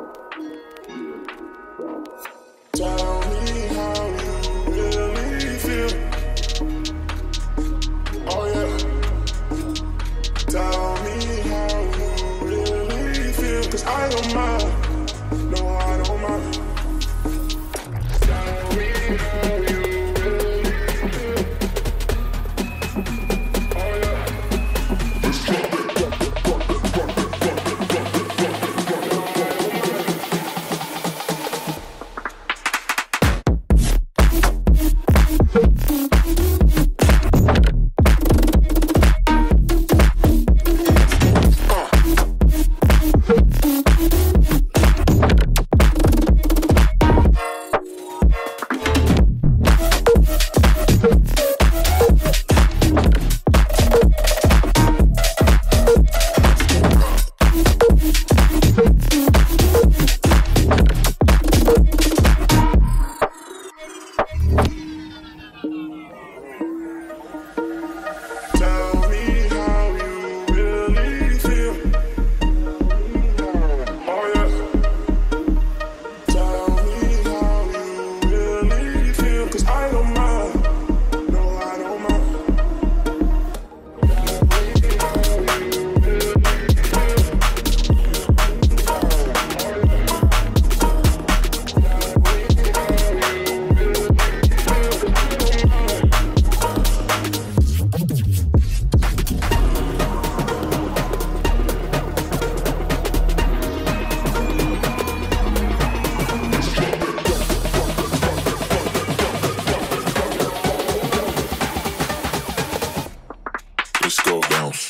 Tell me how you really feel. Oh yeah. Tell me how you really feel. 'Cause I don't mind. No, I don't mind. Tell me how you really feel. Oh yeah. Let's go bounce.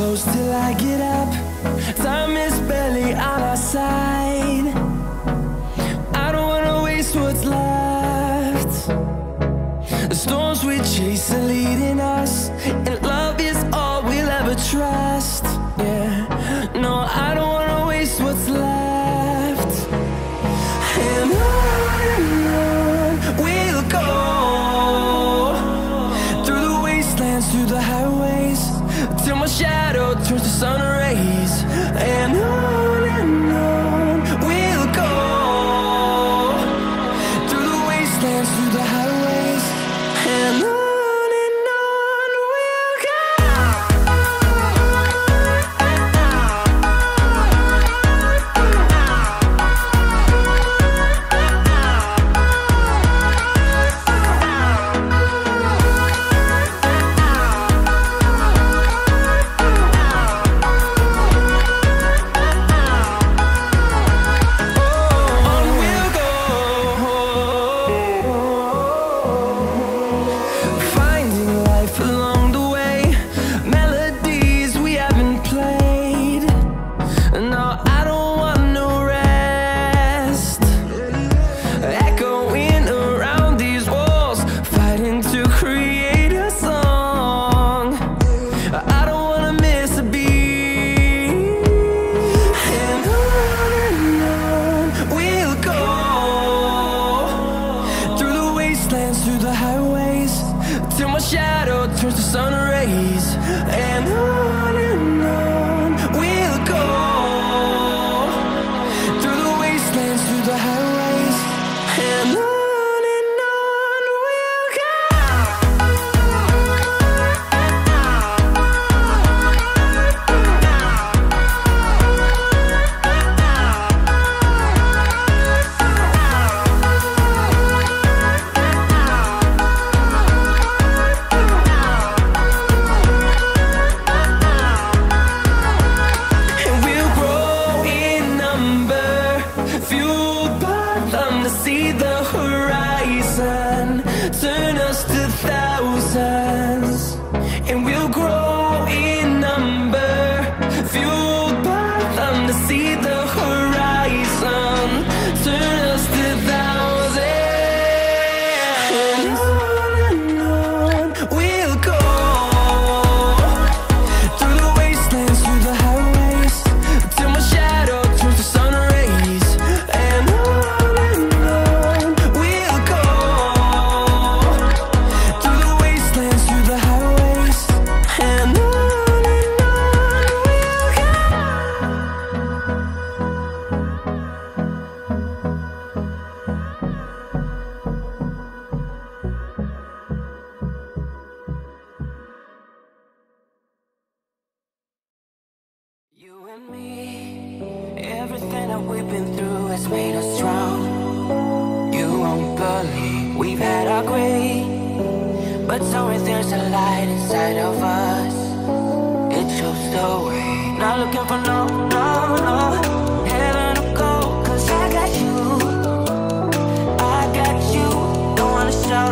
close till I get up. Time is barely on our side. I don't wanna waste what's left. The storms we chase are leading us, and love is all we'll ever trust. Yeah, no, I don't wanna waste what's left. And on we'll go, through the wastelands, through the highways, till my shadow turns to sun rays. And on we'll go, through the wastelands, through the highways, and on we'll go. Through the highways, till my shadow turns to sun rays. And on we'll go, through the wastelands, through the highways, and on we'll go. See the horizon, turn us to thousands, and we'll grow in number, fueled by them to see the horizon, turn us to thousands. And on we'll go, through the wastelands, through the highways, till my shadow turns to sun rays. And you and me, everything that we've been through has made us strong. You won't believe we've had our gray, but somewhere there's a light inside of us. It shows the way. Not looking for no heaven to go, 'cause I got you, don't wanna show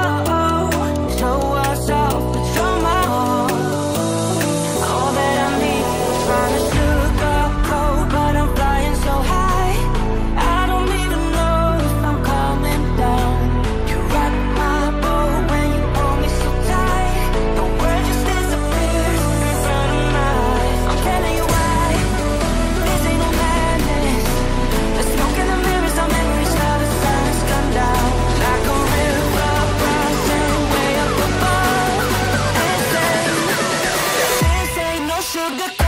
us off, but you're my all. All that I need is trying to sugarcoat, but I'm flying so high, I don't even know if I'm coming down. You rock my boat when you hold me so tight, the world just disappears in front of my eyes. I'm telling you why, this ain't no madness. The smoke in the mirrors, our memories, now the sun has come down like a river rising way up above. This ain't no sugar.